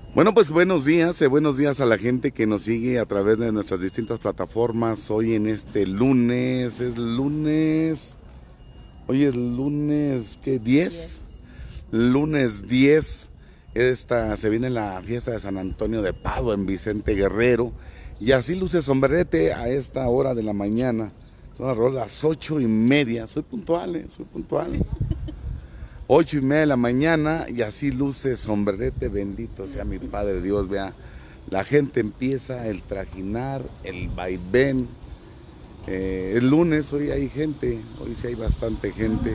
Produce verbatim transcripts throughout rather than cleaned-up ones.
Bueno, pues buenos días, eh, buenos días a la gente que nos sigue a través de nuestras distintas plataformas. Hoy en este lunes, es lunes, hoy es lunes, ¿qué? diez, Yes. lunes diez. Esta, se viene la fiesta de San Antonio de Padua en Vicente Guerrero. Y así luce Sombrerete a esta hora de la mañana. Son alrededor de las ocho y media. Soy puntual, eh, soy puntual. Ocho y media de la mañana y así luce Sombrerete, bendito sea mi Padre Dios. Vea, la gente empieza el trajinar, el vaivén. Eh, el lunes, hoy hay gente, hoy sí hay bastante gente.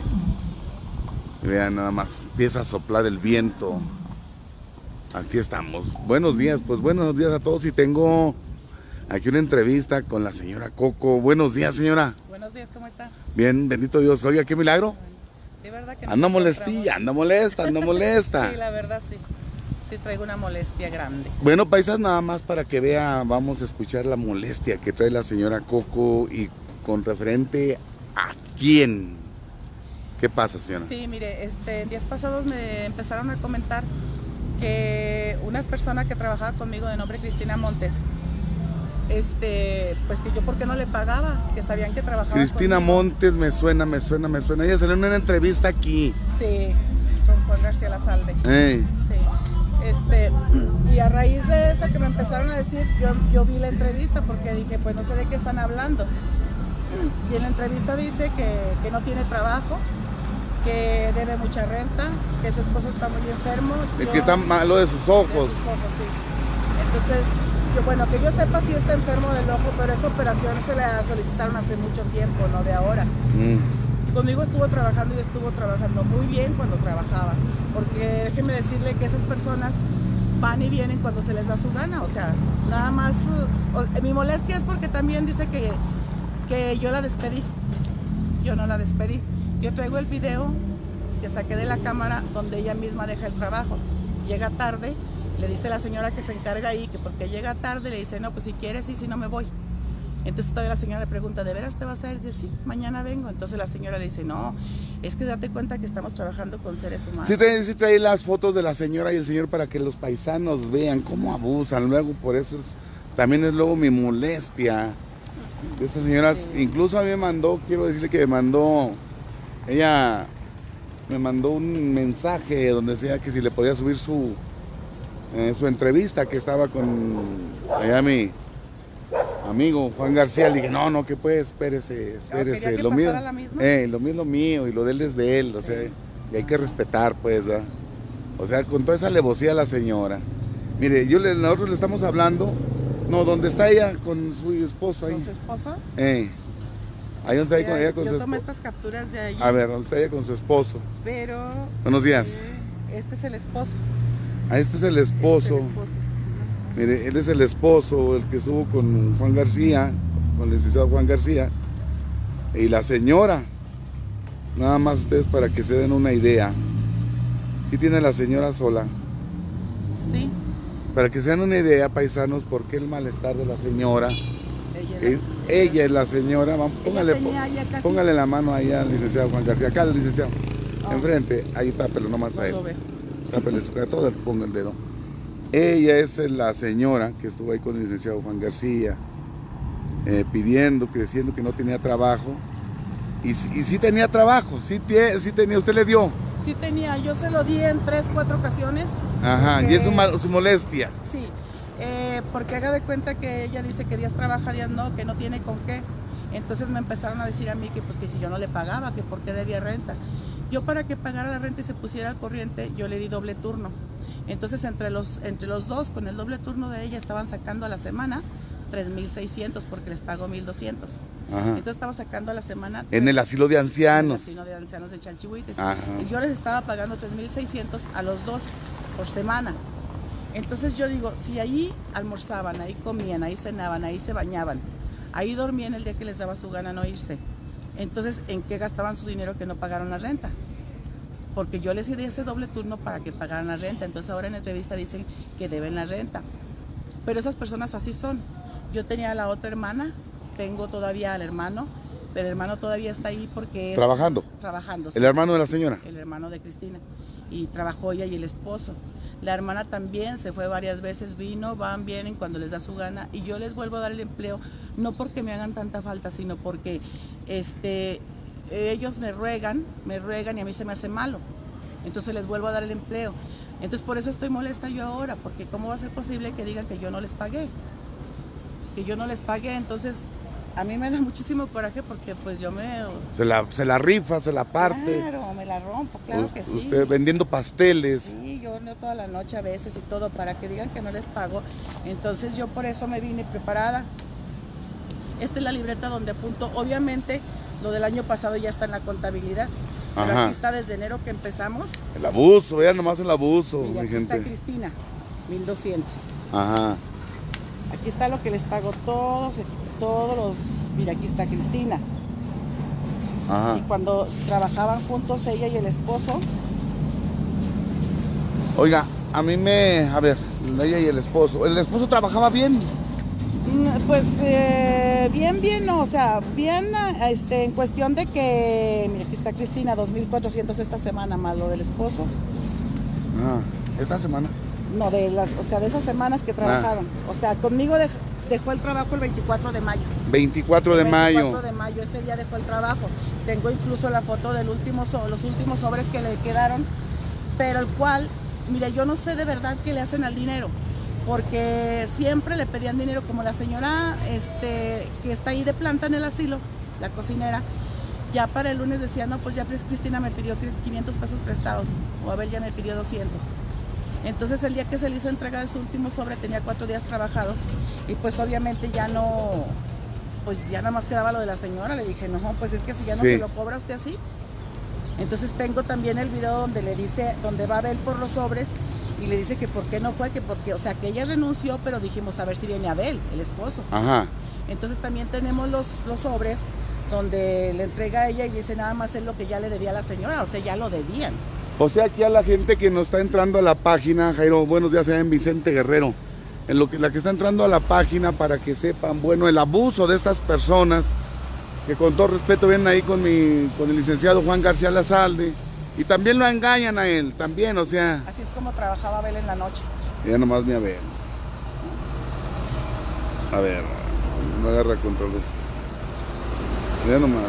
Vean, nada más, empieza a soplar el viento. Aquí estamos. Buenos días, pues buenos días a todos. Y tengo aquí una entrevista con la señora Coco. Buenos días, señora. Buenos días, ¿cómo está? Bien, bendito Dios. Oiga, qué milagro. Sí, ¿verdad que nos Anda encontramos? molestilla, anda molesta, anda molesta. Sí, la verdad sí. Sí traigo una molestia grande. Bueno, paisas, nada más para que vea, vamos a escuchar la molestia que trae la señora Coco y con referente a quién. ¿Qué pasa, señora? Sí, mire, este, en días pasados me empezaron a comentar que una persona que trabajaba conmigo de nombre Cristina Montes, este, pues que yo por qué no le pagaba, que sabían que trabajaba Cristina conmigo. Montes, me suena, me suena, me suena. Ella salió en una entrevista aquí. Sí, con Juan García Lazalde. Ey. Sí. Este, y a raíz de eso que me empezaron a decir, yo, yo vi la entrevista porque dije, pues no sé de qué están hablando. Y en la entrevista dice que, que no tiene trabajo, que debe mucha renta, que su esposo está muy enfermo. El Yo- que está malo de sus de ojos. sus ojos, sí. Entonces, yo, bueno, que yo sepa si está enfermo del ojo, pero esa operación se la solicitaron hace mucho tiempo, no de ahora. Mm. Conmigo estuvo trabajando y estuvo trabajando muy bien cuando trabajaba, porque déjeme decirle que esas personas van y vienen cuando se les da su gana, o sea, nada más, uh, o- mi molestia es porque también dice que, que yo la despedí, yo no la despedí, yo traigo el video que saqué de la cámara donde ella misma deja el trabajo, llega tarde, le dice la señora que se encarga ahí, que porque llega tarde le dice, no, pues si quieres y si no me voy. Entonces todavía la señora le pregunta, ¿de veras te vas a ir? Dice, sí, mañana vengo. Entonces la señora le dice, no, es que date cuenta que estamos trabajando con seres humanos. Sí trae, sí trae las fotos de la señora y el señor para que los paisanos vean cómo abusan. Luego, por eso es- también es luego mi molestia. Esta señora, Sí. incluso a mí me mandó, quiero decirle que me mandó, ella me mandó un mensaje donde decía que si le podía subir su, eh, su entrevista que estaba con allá mi amigo Juan García. Le dije, no, no, que pues, espérese, espérese. ¿Quería que lo mío, pasara la misma? eh, lo mío es lo mío y lo de él es de él, o Sí. sea, y hay que respetar, pues, ¿verdad? O sea, con toda esa alevosía a la señora. Mire, yo le, nosotros le estamos hablando, no, donde está ella con su esposo ahí. ¿Con su esposo? Eh, ahí donde está ella con, ella con Yo su tomé esposo. estas capturas de ahí, A ver, donde está ella con su esposo. pero Buenos días. eh, este es el esposo. Ah, este es el Este es esposo. el esposo. Mire, él es el esposo, el que estuvo con Juan García, con el licenciado Juan García, y la señora, nada más ustedes para que se den una idea. Sí tiene la señora sola. Sí, Para que se den una idea, paisanos, por qué el malestar de la señora. ella Que es la- ella es la señora. Vamos, ella póngale, tenía ya casi- póngale la mano ahí al licenciado Juan García. Acá el licenciado. Ah. Enfrente, ahí tápelo nomás No a él. lo veo. Tápele su cara, todo el ponga el dedo. Ella es la señora que estuvo ahí con el licenciado Juan García, eh, pidiendo, que diciendo que no tenía trabajo. Y, sí- y sí tenía trabajo, sí, tie- sí tenía, usted le dio. Sí tenía, yo se lo di en tres, cuatro ocasiones. Ajá, y porque- es su, mal- su molestia. Sí, eh, porque haga de cuenta que ella dice que días trabaja, días no, que no tiene con qué. Entonces me empezaron a decir a mí que pues que si yo no le pagaba, que por qué debía renta. Yo para que pagara la renta y se pusiera al corriente, yo le di doble turno. Entonces entre los, entre los dos, con el doble turno de ella, estaban sacando a la semana tres mil seiscientos porque les pago mil doscientos. Ajá. Entonces estaba sacando a la semana... En el asilo de en el ancianos. asilo de ancianos de Chalchihuites. Ajá. Y yo les estaba pagando tres mil seiscientos a los dos por semana. Entonces yo digo, si ahí almorzaban, ahí comían, ahí cenaban, ahí se bañaban, ahí dormían el día que les daba su gana no irse, entonces ¿en qué gastaban su dinero que no pagaron la renta? Porque yo les di ese doble turno para que pagaran la renta. Entonces ahora en la entrevista dicen que deben la renta. Pero esas personas así son. Yo tenía a la otra hermana, tengo todavía al hermano, pero el hermano todavía está ahí porque es... Trabajando. Trabajando. El hermano de la señora. El hermano de Cristina. Y trabajó ella y el esposo. La hermana también se fue varias veces, vino, van, vienen cuando les da su gana y yo les vuelvo a dar el empleo, no porque me hagan tanta falta, sino porque este, ellos me ruegan, me ruegan y a mí se me hace malo. Entonces les vuelvo a dar el empleo. Entonces por eso estoy molesta yo ahora, porque ¿cómo va a ser posible que digan que yo no les pagué? Que yo no les pagué, entonces a mí me da muchísimo coraje porque pues yo me... Se la, se la rifa, se la parte. Claro, me la rompo, claro que sí. Usted vendiendo pasteles. Sí, yo no toda la noche a veces y todo para que digan que no les pago. Entonces yo por eso me vine preparada. Esta es la libreta donde apunto, obviamente lo del año pasado ya está en la contabilidad. Pero Ajá. aquí está desde enero que empezamos. El abuso, vean nomás el abuso, Y mi aquí gente. está Cristina, mil doscientos. Ajá. Aquí está lo que les pago todos, todos los... Mira, aquí está Cristina. Ajá. Y cuando trabajaban juntos ella y el esposo. Oiga, a mí me... A ver, ella y el esposo. ¿El esposo trabajaba bien? Pues eh, bien, bien, no, o sea, bien este, en cuestión de que, mira, aquí está Cristina, dos mil cuatrocientos esta semana más lo del esposo. Ah, ¿esta semana? No, de las, o sea, de esas semanas que trabajaron. Ah. O sea, conmigo dej, dejó el trabajo el veinticuatro de mayo. veinticuatro de mayo. veinticuatro de mayo, ese día dejó el trabajo. Tengo incluso la foto del último, los últimos sobres que le quedaron, pero el cual, mira, yo no sé de verdad qué le hacen al dinero. Porque siempre le pedían dinero, como la señora este, que está ahí de planta en el asilo, la cocinera, ya para el lunes decía, no, pues ya Cristina me pidió quinientos pesos prestados, o Abel ya me pidió doscientos. Entonces el día que se le hizo entrega de su último sobre tenía cuatro días trabajados y pues obviamente ya no, pues ya nada más quedaba lo de la señora. Le dije, no, pues es que si ya no sí. se lo cobra usted así. Entonces tengo también el video donde le dice, donde va Abel por los sobres y le dice que por qué no fue, que porque, o sea, que ella renunció, pero dijimos a ver si viene Abel, el esposo. Ajá. Entonces también tenemos los, los sobres donde le entrega a ella y dice nada más es lo que ya le debía a la señora, o sea, ya lo debían. O sea, aquí a la gente que nos está entrando a la página, Jairo, buenos días, allá en Vicente Guerrero, en lo que, la que está entrando a la página para que sepan, bueno, el abuso de estas personas, que con todo respeto vienen ahí con, mi, con el licenciado Juan García Lazalde, y también lo engañan a él, también, o sea... Así es como trabajaba Abel en la noche. Ya nomás me a ver. A ver, no agarra controles. Ya nomás.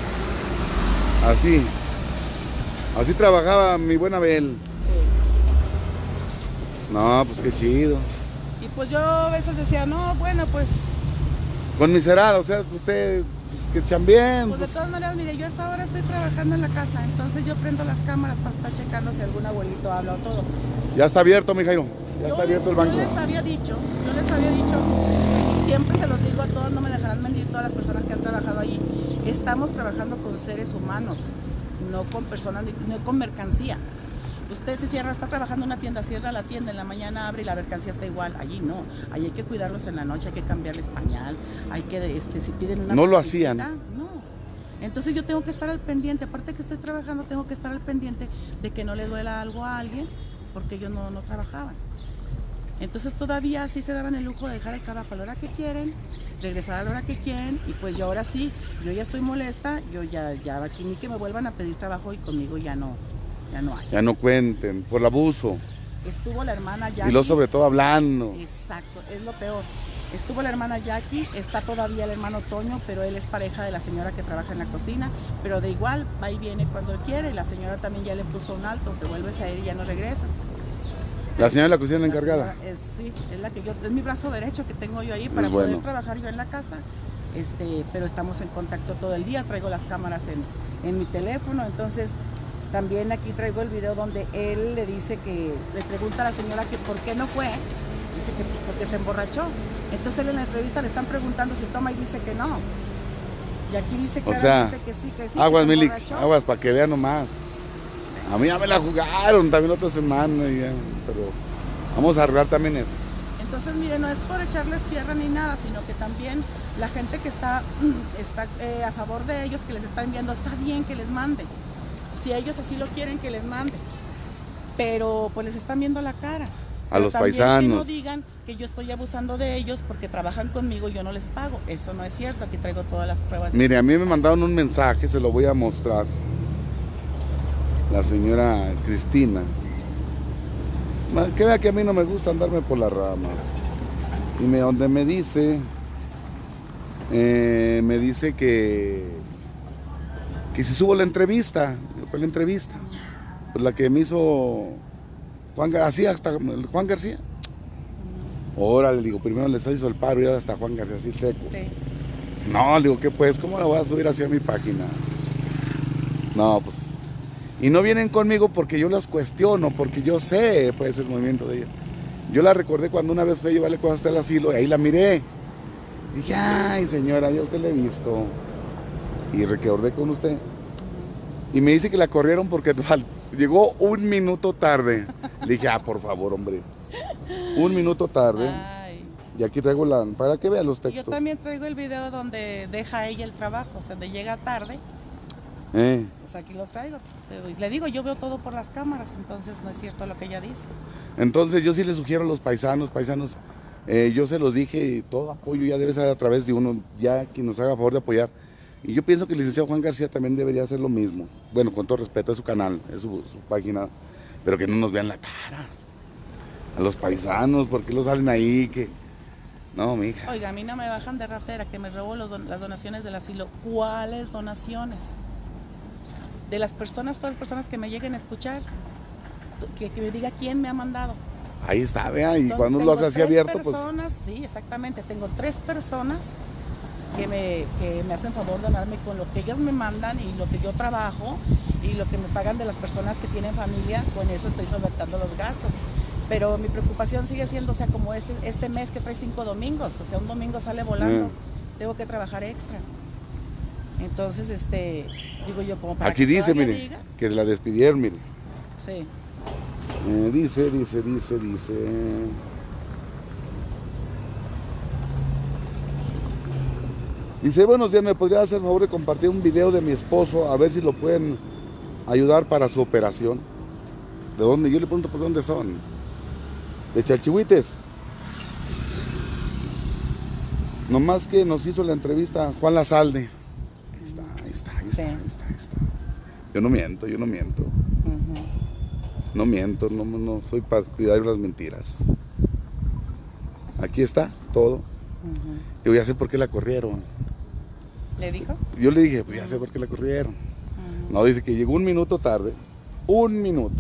Así. Así trabajaba mi buen Abel. Sí. No, pues qué chido. Y pues yo a veces decía, no, bueno, pues... Con miserado, o sea, usted... que chambien. Pues de todas maneras, mire, yo a esta hora estoy trabajando en la casa, entonces yo prendo las cámaras para estar checando si algún abuelito habla o todo. Ya está abierto, mi Jairo, ya yo está abierto les, el banco. Yo les había dicho, yo les había dicho, y siempre se los digo a todos, no me dejarán mentir todas las personas que han trabajado allí, estamos trabajando con seres humanos, no con personas, no con mercancía. Usted se cierra, está trabajando en una tienda, cierra la tienda, en la mañana abre y la mercancía está igual. Allí no, allí hay que cuidarlos en la noche, hay que cambiarles pañal, hay que, este, si piden una... No lo hacían. No. Entonces yo tengo que estar al pendiente, aparte que estoy trabajando, tengo que estar al pendiente de que no le duela algo a alguien, porque ellos no, no trabajaban. Entonces todavía sí se daban el lujo de dejar el trabajo a la hora que quieren, regresar a la hora que quieren, y pues yo ahora sí, yo ya estoy molesta, yo ya, ya aquí ni que me vuelvan a pedir trabajo y conmigo ya no. Ya no hay. Ya no cuenten, por el abuso. Estuvo la hermana Jackie. Y lo sobre todo hablando. Exacto, es lo peor. Estuvo la hermana Jackie, está todavía el hermano Toño, pero él es pareja de la señora que trabaja en la cocina, pero de igual va y viene cuando él quiere, y la señora también ya le puso un alto, te vuelves a ir y ya no regresas. ¿La señora de la cocina la encargada? Es, sí, es la que yo, es mi brazo derecho que tengo yo ahí para bueno. poder trabajar yo en la casa, este, pero estamos en contacto todo el día, traigo las cámaras en, en mi teléfono, entonces... También aquí traigo el video donde él le dice que, le pregunta a la señora que por qué no fue, dice que pues, porque se emborrachó. Entonces él en la entrevista le están preguntando si toma y dice que no. Y aquí dice claramente o sea, que sí, que sí. Aguas, que se Milik, emborrachó. aguas, para que vean nomás. A mí ya me la jugaron también otra semana, ya, pero vamos a arreglar también eso. Entonces, mire, no es por echarles tierra ni nada, sino que también la gente que está, está eh, a favor de ellos, que les está enviando, está bien que les mande. Si ellos así lo quieren, que les mande, pero pues les están viendo la cara. A pero los también paisanos. Que no digan que yo estoy abusando de ellos porque trabajan conmigo y yo no les pago. Eso no es cierto, aquí traigo todas las pruebas. Mire, a mí me mandaron un mensaje, se lo voy a mostrar. La señora Cristina Que vea que a mí no me gusta andarme por las ramas. Y me, donde me dice, eh, me dice que, que si subo la entrevista, pues la entrevista, pues la que me hizo Juan García, hasta Juan García. Órale, digo, primero les hizo el paro y ahora hasta Juan García, así seco. Sí. No, digo, ¿qué pues? ¿Cómo la voy a subir hacia mi página? No, pues. Y no vienen conmigo porque yo las cuestiono, porque yo sé, pues, el movimiento de ellas. Yo la recordé cuando una vez fue a llevarle cosas hasta el asilo y ahí la miré. Dije, ay, señora, yo usted la he visto. Y recordé con usted. Y me dice que la corrieron porque llegó un minuto tarde. Le dije, ah, por favor, hombre. Un minuto tarde. Ay. Y aquí traigo la... para que vea los textos. Yo también traigo el video donde deja ella el trabajo, o sea, donde llega tarde. Eh. Pues aquí lo traigo. Le digo, yo veo todo por las cámaras, entonces no es cierto lo que ella dice. Entonces yo sí les sugiero a los paisanos, paisanos, eh, yo se los dije, todo apoyo ya debe ser a través de uno, ya quien nos haga favor de apoyar. Y yo pienso que el licenciado Juan García también debería hacer lo mismo. Bueno, con todo respeto, es su canal, es su, su página, pero que no nos vean la cara. A los paisanos, ¿por qué los salen ahí? Que... no, mija. Oiga, a mí no me bajan de ratera, que me robo los don las donaciones del asilo. ¿Cuáles donaciones? De las personas, todas las personas que me lleguen a escuchar, que, que me diga quién me ha mandado. Ahí está, vea, y Entonces, cuando lo hace así abierto, personas, pues... sí, exactamente, tengo tres personas que me, que me hacen favor de donarme con lo que ellos me mandan y lo que yo trabajo y lo que me pagan de las personas que tienen familia, con eso estoy solventando los gastos. Pero mi preocupación sigue siendo, o sea, como este, este mes que trae cinco domingos, o sea, un domingo sale volando, mm. tengo que trabajar extra. Entonces, este, digo yo, como para aquí que dice, mire, diga, que la despidieron, mire. Sí. Eh, dice, dice, dice, dice. Dice, buenos días, ¿me podría hacer el favor de compartir un video de mi esposo? A ver si lo pueden ayudar para su operación. ¿De dónde? Yo le pregunto por dónde son. De Chalchihuites. Nomás que nos hizo la entrevista Juan Lazalde. Ahí está, ahí está, ahí está, sí. ahí está, ahí está. Yo no miento, yo no miento. Uh-huh. No miento, no, no soy partidario de las mentiras. Aquí está todo. Uh-huh. Yo ya sé por qué la corrieron. ¿Le dijo? Yo le dije, pues ya sé por qué la corrieron. Uh-huh. No, dice que llegó un minuto tarde. Un minuto.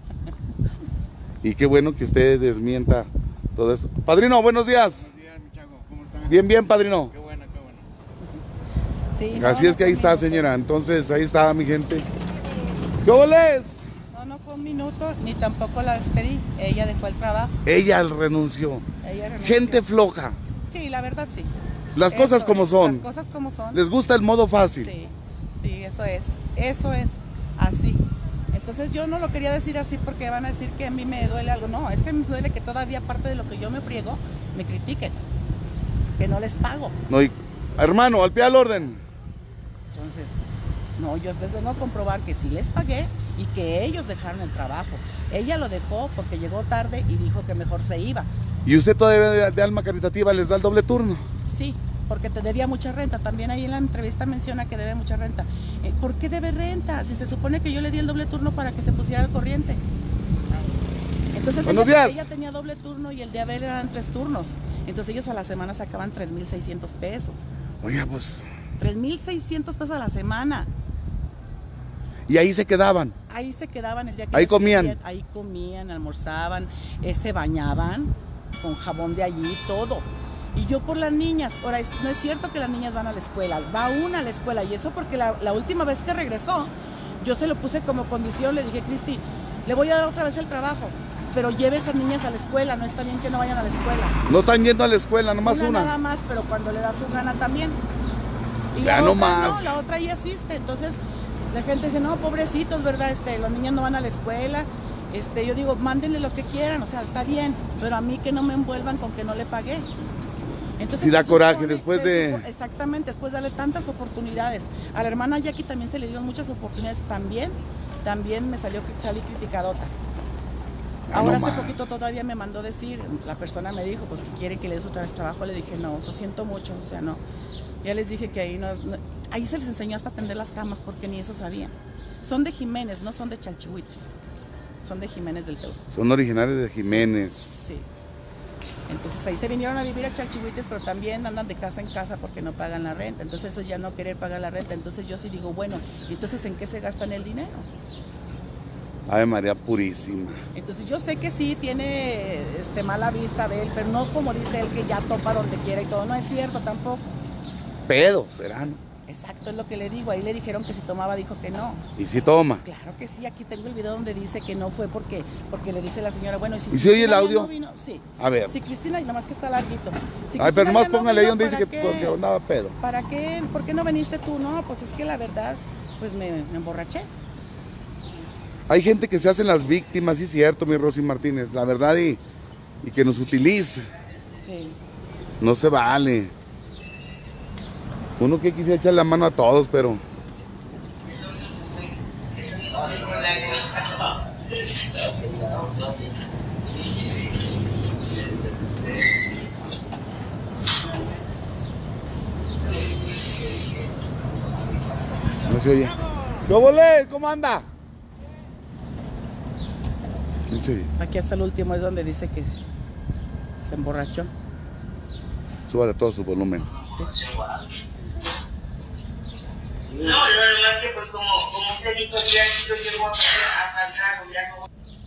Y qué bueno que usted desmienta todo esto. Padrino, buenos días. Buenos días, mi chavo. ¿Cómo están? Bien, bien, padrino. Qué bueno, qué bueno. Sí, Así no, es que no ahí está, minuto. señora. Entonces, ahí está mi gente. ¿Qué oles? No, no fue un minuto, ni tampoco la despedí. Ella dejó el trabajo. Ella renunció. Ella renunció. Gente floja. Sí, la verdad sí. Las eso cosas como es, son. Las cosas como son. Les gusta el modo fácil. Sí, sí, eso es. Eso es. Así. Entonces yo no lo quería decir así porque van a decir que a mí me duele algo. No, es que me duele que todavía aparte de lo que yo me friego, me critiquen. Que no les pago. No, y, hermano, al pie al orden. Entonces, no, yo les vengo a comprobar que sí les pagué y que ellos dejaron el trabajo. Ella lo dejó porque llegó tarde y dijo que mejor se iba. ¿Y usted todavía de, de alma caritativa les da el doble turno? Sí, porque te debía mucha renta. También ahí en la entrevista menciona que debe mucha renta. Eh, ¿Por qué debe renta? Si se supone que yo le di el doble turno para que se pusiera al corriente. Entonces Buenos ella, días. ella tenía doble turno y el de Abel eran tres turnos. Entonces ellos a la semana sacaban tres mil seiscientos pesos. Oiga, pues... tres mil seiscientos pesos a la semana. Y ahí se quedaban. Ahí se quedaban el día que... Ahí comían. Querían, ahí comían, almorzaban, eh, se bañaban con jabón de allí, todo. Y yo por las niñas, ahora es, no es cierto que las niñas van a la escuela, va una a la escuela y eso porque la, la última vez que regresó, yo se lo puse como condición, le dije, Cristi, le voy a dar otra vez el trabajo, pero lleve a esas niñas a la escuela, no está bien que no vayan a la escuela. No están yendo a la escuela, nomás una. una. Nada más, pero cuando le da su gana también. Y ya la no otra más. no, la otra ahí asiste, entonces la gente dice, no, pobrecitos, ¿verdad? Este, los niños no van a la escuela. Este, yo digo, mándenle lo que quieran, o sea, está bien, pero a mí que no me envuelvan con que no le pagué. Entonces, sí da coraje supone, después de... Exactamente, después de darle tantas oportunidades. A la hermana Jackie también se le dieron muchas oportunidades, también, también me salió salí criticadota. Ah, Ahora no hace más. poquito todavía me mandó decir, la persona me dijo, pues que quiere que le des otra vez trabajo, le dije, no, lo siento mucho, o sea, no. Ya les dije que ahí no, no, ahí se les enseñó hasta tender las camas porque ni eso sabían. Son de Jiménez, no son de Chalchihuites. Son de Jiménez del Toro. Son originarios de Jiménez. Sí. Entonces ahí se vinieron a vivir a Chalchihuites, pero también andan de casa en casa porque no pagan la renta. Entonces eso es ya no querer pagar la renta. Entonces yo sí digo, bueno, entonces ¿en qué se gastan el dinero? Ave María Purísima. Entonces yo sé que sí tiene este, mala vista de él, pero no como dice él que ya topa donde quiera y todo. No es cierto tampoco. Pedo, será, ¿no? Exacto, es lo que le digo. Ahí le dijeron que si tomaba, dijo que no. ¿Y si toma? Claro que sí, aquí tengo el video donde dice que no fue porque, porque le dice la señora, bueno, ¿y si, ¿Y si oye el Cristina ya audio? no vino? Sí. A ver. Si Cristina, nada más que está larguito. Si Ay, pero Cristina nomás ya no póngale ahí vino, donde dice ¿para que, qué? que andaba pedo. ¿Para qué? ¿Por qué no viniste tú? No, pues es que la verdad, pues me, me emborraché. Hay gente que se hace las víctimas, sí es cierto, mi Rosy Martínez, la verdad, y, y que nos utiliza. Sí. No se vale. Uno que quisiera echar la mano a todos, pero... No se oye. ¿Qué volé? ¿Cómo anda? No se oye. Aquí hasta el último es donde dice que se emborrachó. Súbale todo su volumen. Sí. No, lo demás que pues como, como usted dijo, ya yo llego a, a faltar, ya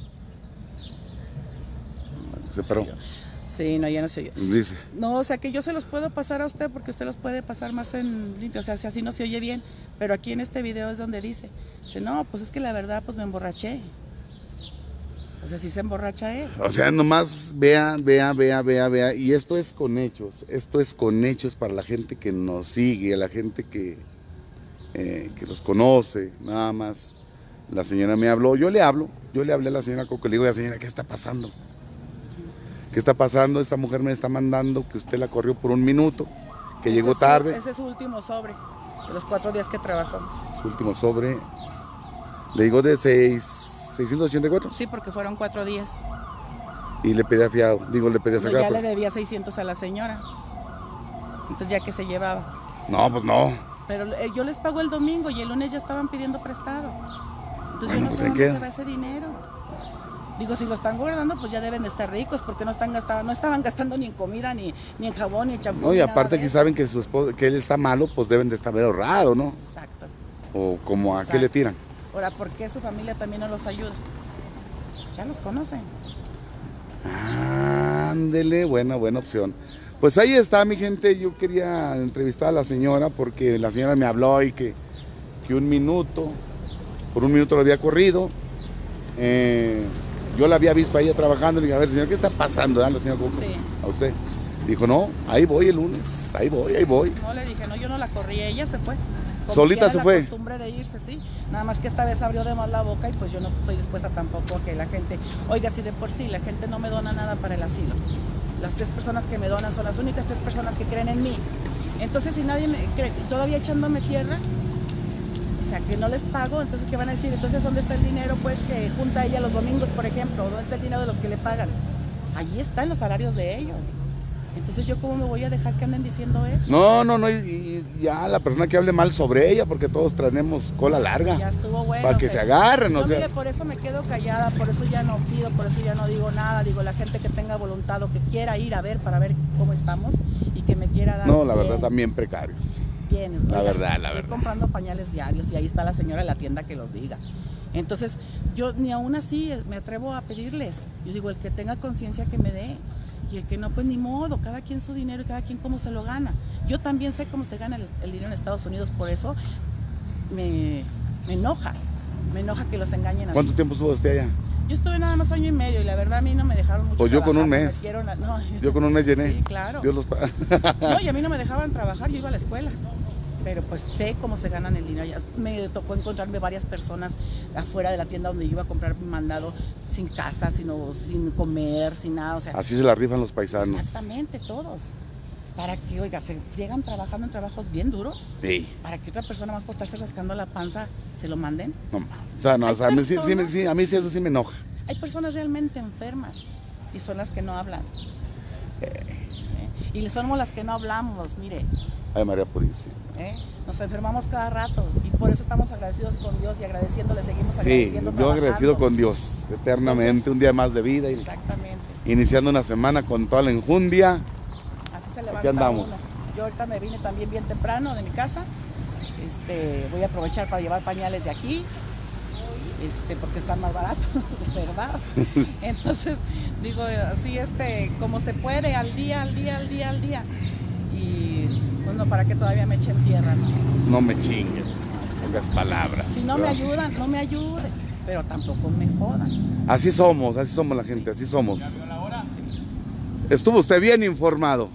no. Se paró. Sí, no, ya no sé yo. Dice. No, o sea que yo se los puedo pasar a usted porque usted los puede pasar más en limpio, o sea, si así no se oye bien, pero aquí en este video es donde dice, dice, no, pues es que la verdad, pues me emborraché. O sea, sí se emborracha él. O sea, nomás vea, vea, vea, vea, vea. Y esto es con hechos. Esto es con hechos para la gente que nos sigue, la gente que, eh, que los conoce. Nada más. La señora me habló. Yo le hablo. Yo le hablé a la señora Coco. Le digo, señora, ¿qué está pasando? ¿Qué está pasando? Esta mujer me está mandando que usted la corrió por un minuto, que llegó Este es su- tarde. Ese es su último sobre, de los cuatro días que trabajó. Su último sobre. Le digo de seis, seiscientos ochenta y cuatro. Sí, porque fueron cuatro días. Y le pedí fiado. Digo, le pedí a Pero sacar. ya le pero- debía seiscientos a la señora. Entonces ya que se llevaba. No, pues no. Pero eh, yo les pago el domingo y el lunes ya estaban pidiendo prestado. Entonces Bueno, yo no pues, sé ¿en dónde qué? se va ese dinero. Digo, si lo están guardando, pues ya deben de estar ricos, porque no están gastando, no estaban gastando ni en comida, ni, ni en jabón, ni en champú. No, y ni nada aparte de que eso. saben que su esposo, que él está malo, pues deben de estar haber ahorrado, ¿no? Exacto. O como a qué Exacto. le tiran. Ahora, ¿por qué su familia también no los ayuda? Ya los conocen. Ándele, buena, buena opción. Pues ahí está, mi gente. Yo quería entrevistar a la señora porque la señora me habló y que, que un minuto, por un minuto lo había corrido. Eh, yo la había visto a ella trabajando y le dije, a ver, señor, ¿qué está pasando? ¿Ah, la señora Coco? Sí. A usted. Dijo, no, ahí voy el lunes, ahí voy, ahí voy. No le dije, no, yo no la corrí, ella se fue. Como ¿Solita quiera se la fue? costumbre de irse, sí. Nada más que esta vez abrió de más la boca y pues yo no estoy dispuesta tampoco a que la gente, oiga, si de por sí la gente no me dona nada para el asilo. Las tres personas que me donan son las únicas tres personas que creen en mí. Entonces, si nadie me cree, todavía echándome tierra, o sea, que no les pago, entonces, ¿qué van a decir? Entonces, ¿dónde está el dinero, pues, que junta ella los domingos, por ejemplo? ¿Dónde está el dinero de los que le pagan? Allí están los salarios de ellos. Entonces, ¿yo cómo me voy a dejar que anden diciendo eso? No, no, no, y, y ya la persona que hable mal sobre ella, porque todos tenemos cola larga. Ya estuvo bueno. Para que o sea, se agarren, yo, o sea. mire, por eso me quedo callada, por eso ya no pido, por eso ya no digo nada. Digo, la gente que tenga voluntad o que quiera ir a ver para ver cómo estamos y que me quiera dar. No, la bien, verdad también precarios. Bien, La oiga, verdad, la estoy verdad. comprando pañales diarios y ahí está la señora de la tienda que los diga. Entonces, yo ni aún así me atrevo a pedirles. Yo digo, el que tenga conciencia que me dé. Y el que no, pues ni modo, cada quien su dinero y cada quien cómo se lo gana. Yo también sé cómo se gana el, el dinero en Estados Unidos, por eso me, me enoja, me enoja que los engañen así. ¿Cuánto tiempo estuvo usted allá? Yo estuve nada más año y medio y la verdad a mí no me dejaron mucho Pues yo con trabajar, un me mes. metieron a- no, Yo con un mes llené. Sí, claro. Dios los paga. No, y a mí no me dejaban trabajar, yo iba a la escuela. Pero pues sé cómo se ganan el dinero. Ya me tocó encontrarme varias personas afuera de la tienda donde yo iba a comprar mi mandado sin casa, sino, sin comer, sin nada. O sea, Así se la rifan los paisanos. exactamente, todos. Para que, oiga, se friegan trabajando en trabajos bien duros, Sí. para que otra persona más por estarse rascando la panza se lo manden. No, ma. o sea, no, o Hay sea, a mí sí, sí, me- personas- sí, a mí sí eso sí me enoja. Hay personas realmente enfermas y son las que no hablan. ¿eh? Y somos las que no hablamos, mire. Ay, María Purísima. ¿eh? Nos enfermamos cada rato y por eso estamos agradecidos con Dios y agradeciéndole, seguimos Sí, agradeciendo. yo agradecido trabajando. con Dios eternamente. Entonces, un día más de vida y exactamente. iniciando una semana con toda la enjundia. Así se levanta Aquí andamos. uno. Yo ahorita me vine también bien temprano de mi casa. Este, voy a aprovechar para llevar pañales de aquí, este, porque están más baratos, ¿verdad? Entonces, digo, así, este, como se puede, al día, al día, al día, al día. Y, pues no, para que todavía me echen tierra, ¿no? No me chinguen, pocas palabras. Si no me ¿verdad? ayudan, no me ayuden, pero tampoco me jodan. Así somos, así somos la gente, así somos. Estuvo usted bien informado.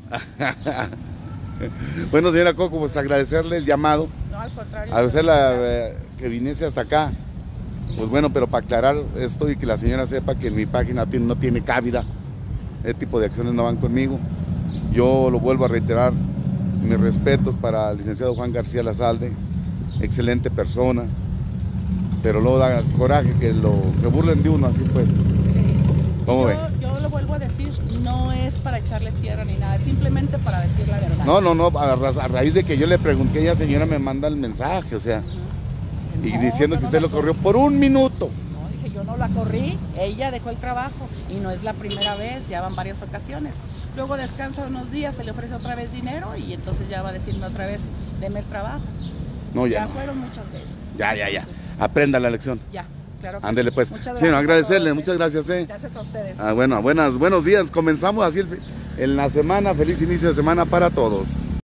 Bueno, señora Coco, pues agradecerle el llamado, No, al contrario. agradecerle gracias. eh, que viniese hasta acá. Pues bueno, pero para aclarar esto y que la señora sepa que en mi página tiene- no tiene cabida, ese tipo de acciones no van conmigo. Yo lo vuelvo a reiterar, mis respetos para el licenciado Juan García Lazalde, excelente persona, pero luego da coraje que lo, se burlen de uno así pues. ¿Cómo yo, ve? yo lo vuelvo a decir, no es para echarle tierra ni nada, es simplemente para decir la verdad. No, no, no, a, ra- a raíz de que yo le pregunté, ella señora me manda el mensaje, o sea, y No, diciendo yo que no usted la lo corrió por un minuto. No, dije, yo no la corrí, ella dejó el trabajo y no es la primera vez, ya van varias ocasiones. Luego descansa unos días, se le ofrece otra vez dinero y entonces ya va a decirme otra vez, deme el trabajo. No, ya Ya no. fueron muchas veces. Ya, ya, ya. Entonces, Aprenda la lección. ya, claro que Ándele sí. pues. Muchas Sí, no, gracias a agradecerle, todos, ¿eh? muchas gracias, eh. Gracias a ustedes. Ah, bueno, buenas, buenos días. Comenzamos así el- en la semana. Feliz inicio de semana para todos.